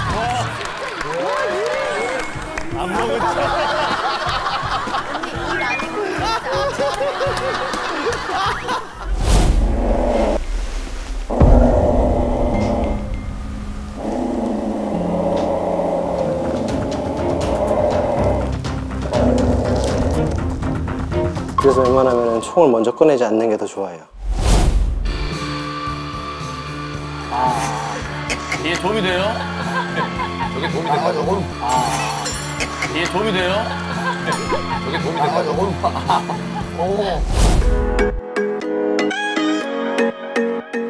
안 먹은 척. 일 아니고 그래서 웬만하면 총을 먼저 꺼내지 않는 게 더 좋아요. 이게 도움이 돼요? 저게 도움이 된다. 이게 도움이 돼요? 저게 도움이 된다.